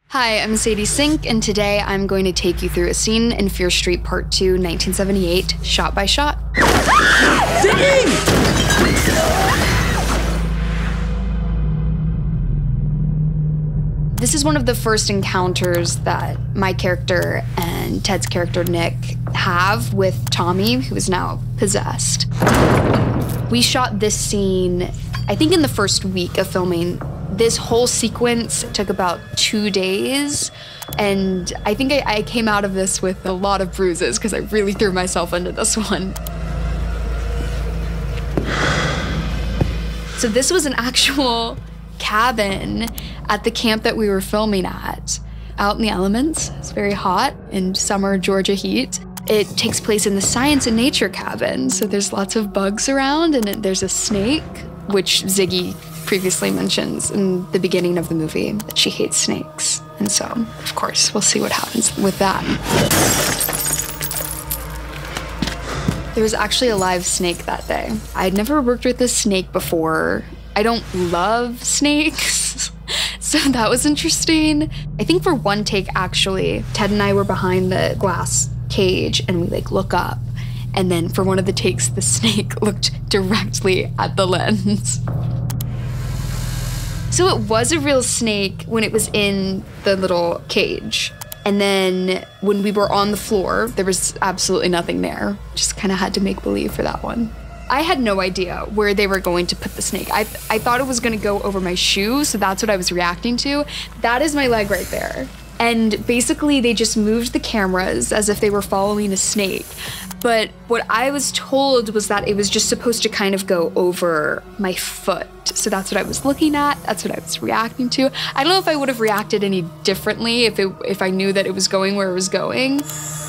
Hi, I'm Sadie Sink, and today I'm going to take you through a scene in Fear Street Part 2, 1978, shot by shot. Sadie! This is one of the first encounters that my character and Ted's character, Nick, have with Tommy, who is now possessed. We shot this scene, I think, in the first week of filming. This whole sequence took about 2 days, and I think I came out of this with a lot of bruises because I really threw myself into this one. So this was an actual cabin at the camp that we were filming at, out in the elements. It's very hot in summer Georgia heat. It takes place in the science and nature cabin, so there's lots of bugs around, and there's a snake, which Ziggy previously mentions in the beginning of the movie, that she hates snakes. And so, of course, we'll see what happens with that. There was actually a live snake that day. I'd never worked with a snake before. I don't love snakes, so that was interesting. I think for one take, actually, Ted and I were behind the glass cage and we look up. And then for one of the takes, the snake looked directly at the lens. So it was a real snake when it was in the little cage. And then when we were on the floor, there was absolutely nothing there. Just kind of had to make believe for that one. I had no idea where they were going to put the snake. I thought it was gonna go over my shoe, so that's what I was reacting to. That is my leg right there. And basically they just moved the cameras as if they were following a snake. But what I was told was that it was just supposed to kind of go over my foot. So that's what I was looking at, that's what I was reacting to. I don't know if I would have reacted any differently if I knew that it was going where it was going.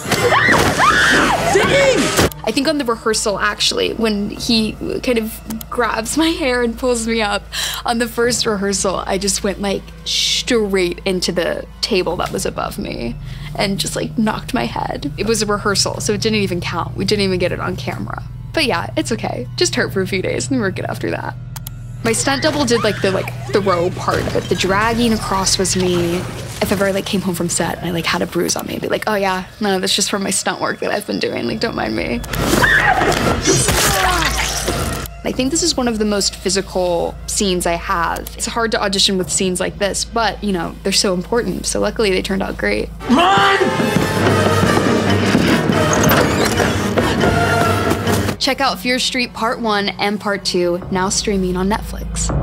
I think on the rehearsal, actually, when he kind of grabs my hair and pulls me up, on the first rehearsal, I just went straight into the table that was above me and just knocked my head. It was a rehearsal, so it didn't even count. We didn't even get it on camera. But yeah, it's okay. Just hurt for a few days and we were good after that. My stunt double did the throw part of it. The dragging across was me. If ever I came home from set and I had a bruise on me, I'd be like, oh yeah, no, that's just from my stunt work that I've been doing. Don't mind me. I think this is one of the most physical scenes I have. It's hard to audition with scenes like this, but they're so important. So luckily they turned out great. Run! Check out Fear Street Part 1 and Part 2, now streaming on Netflix.